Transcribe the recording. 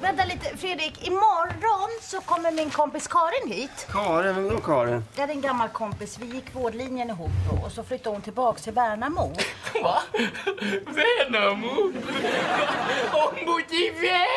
Vänta lite, Fredrik. Imorgon så kommer min kompis Karin hit. Karin? Vem då Karin? Det är en gammal kompis. Vi gick vårdlinjen ihop och så flyttade hon tillbaka till Värnamo. Va? Värnamo? Hon bodde i Värnamo?